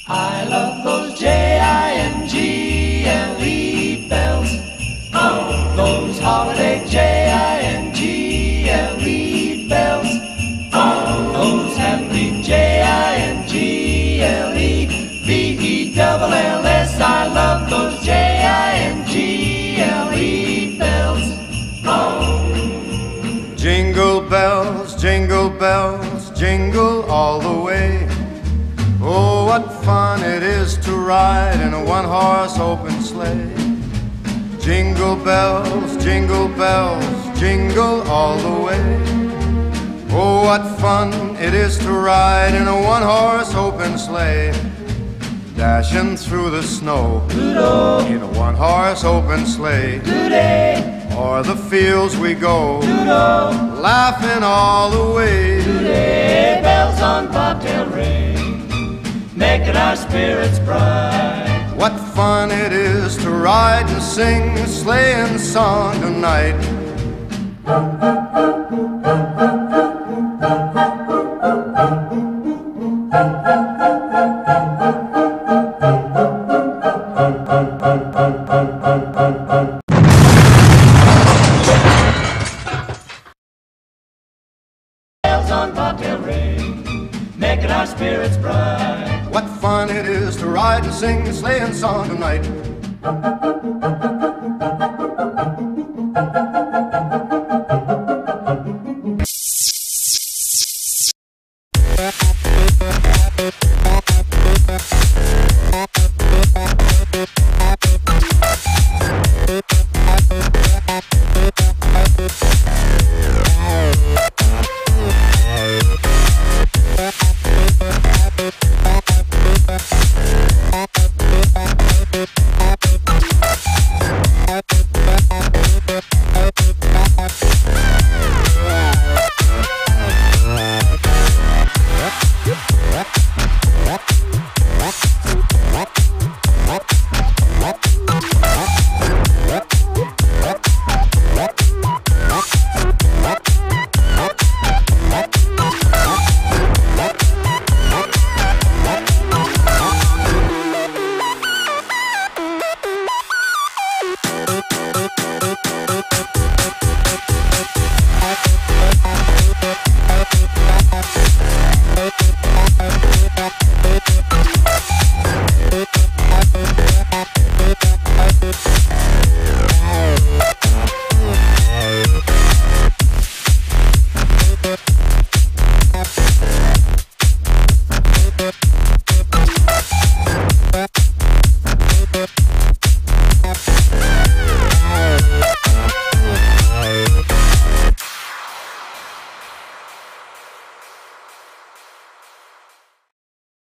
I love those Jingle bells. Oh, those holiday Jingle bells. Oh, those happy Jingle-bells. I love those Jingle bells. Oh. Jingle bells, jingle all the way. Oh, what fun it is to ride in a one-horse open sleigh. Jingle bells, jingle all the way. Oh, what fun it is to ride in a one-horse open sleigh. Dashing through the snow in a one-horse open sleigh. O'er the fields we go, laughing all the way. Bells on bobtail ring, making our spirits bright. What fun it is to ride and sing a sleighing song tonight. Bells on bobtail ring, making our spirits bright. What fun it is to ride and sing a sleighing song tonight.